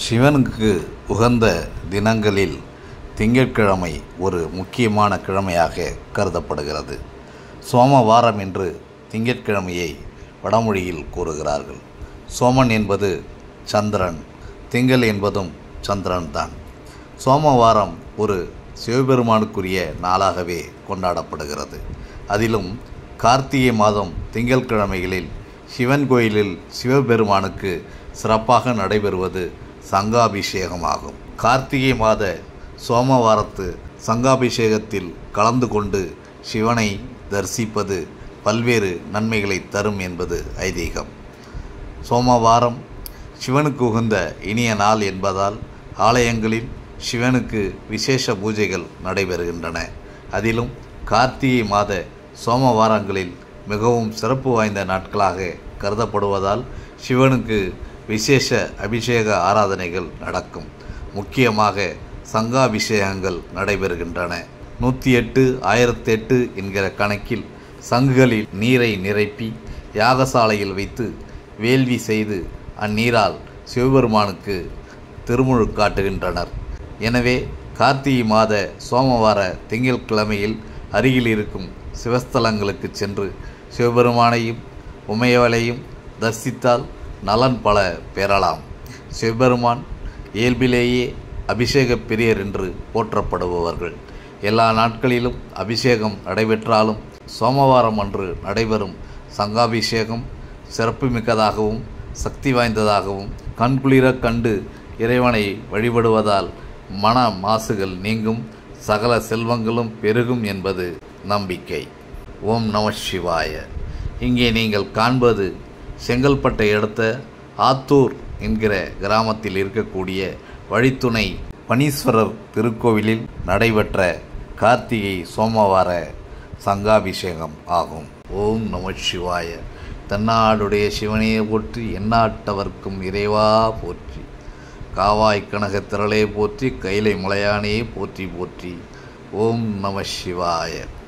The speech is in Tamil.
சிவனுக்கு உகந்த தினங்களில் திங்கட்கிழமை ஒரு முக்கியமான கிழமையாக கருதப்படுகிறது. சோமவாரம் என்று திங்கட்கிழமையை வடமொழியில் கூறுகிறார்கள். சோமன் என்பது சந்திரன், திங்கள் என்பதும் சந்திரன் தான். சோமவாரம் ஒரு சிவபெருமானுக்குரிய நாளாகவே கொண்டாடப்படுகிறது. அதிலும் கார்த்திகை மாதம் திங்கட்கிழமைகளில் சிவன் கோயிலில் சிவபெருமானுக்கு சிறப்பாக நடைபெறுவது சங்காபிஷேகமாகும். கார்த்திகை மாத சோமவாரத்து சங்காபிஷேகத்தில் கலந்து கொண்டு சிவனை தரிசிப்பது பல்வேறு நன்மைகளை தரும் என்பது ஐதீகம். சோமவாரம் சிவனுக்கு உகந்த இனிய நாள் என்பதால் ஆலயங்களில் சிவனுக்கு விசேஷ பூஜைகள் நடைபெறுகின்றன. அதிலும் கார்த்திகை மாத சோமவாரங்களில் மிகவும் சிறப்பு வாய்ந்த நாட்களாக கருதப்படுவதால் சிவனுக்கு விசேஷ அபிஷேக ஆராதனைகள் நடக்கும். முக்கியமாக சங்காபிஷேகங்கள் நடைபெறுகின்றன. 108 1008 என்கிற கணக்கில் சங்குகளில் நீரை நிரப்பி யாகசாலையில் வைத்து வேள்வி செய்து அந்நீரால் சிவபெருமானுக்கு திருமுழு காட்டுகின்றனர். எனவே கார்த்திகை மாத சோமவார திங்கட்கிழமையில் அருகில் இருக்கும் சிவஸ்தலங்களுக்கு சென்று சிவபெருமானையும் உமையவளையும் தரிசித்தால் நலன் பல பெறலாம். சிவபெருமான் இயல்பிலேயே அபிஷேக பிரியர் என்று போற்றப்படுபவர்கள். எல்லா நாட்களிலும் அபிஷேகம் நடைபெற்றாலும் சோமவாரம் அன்று நடைபெறும் சங்காபிஷேகம் சிறப்புமிக்கதாகவும் சக்தி வாய்ந்ததாகவும் கண்குளிர கண்டு இறைவனை வழிபடுவதால் மன மாசுகள் நீங்கும், சகல செல்வங்களும் பெருகும் என்பது நம்பிக்கை. ஓம் நம சிவாய. இங்கே நீங்கள் காண்பது செங்கல்பட்டை அடுத்த ஆத்தூர் என்கிற கிராமத்தில் இருக்கக்கூடிய வழித்துணை பனீஸ்வரர் திருக்கோவிலில் நடைபெற்ற கார்த்திகை சோமவார சங்காபிஷேகம் ஆகும். ஓம் நம சிவாய. தென்னாடுடைய சிவனையே போற்றி, எந்நாட்டவர்க்கும் இறைவா போற்றி, காவாய் கனக திரளே போற்றி, கைலை மலையானே போற்றி போற்றி. ஓம் நம சிவாய.